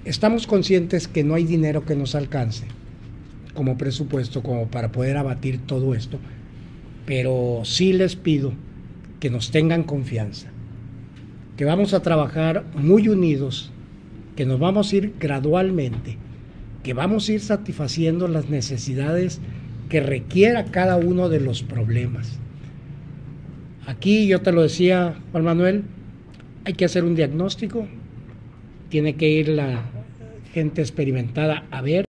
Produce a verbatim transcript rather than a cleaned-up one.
Estamos conscientes que no hay dinero que nos alcance como presupuesto como para poder abatir todo esto, pero sí les pido que nos tengan confianza, que vamos a trabajar muy unidos, que nos vamos a ir gradualmente, que vamos a ir satisfaciendo las necesidades que requiera cada uno de los problemas. Aquí yo te lo decía, Juan Manuel, hay que hacer un diagnóstico, tiene que ir la gente experimentada a ver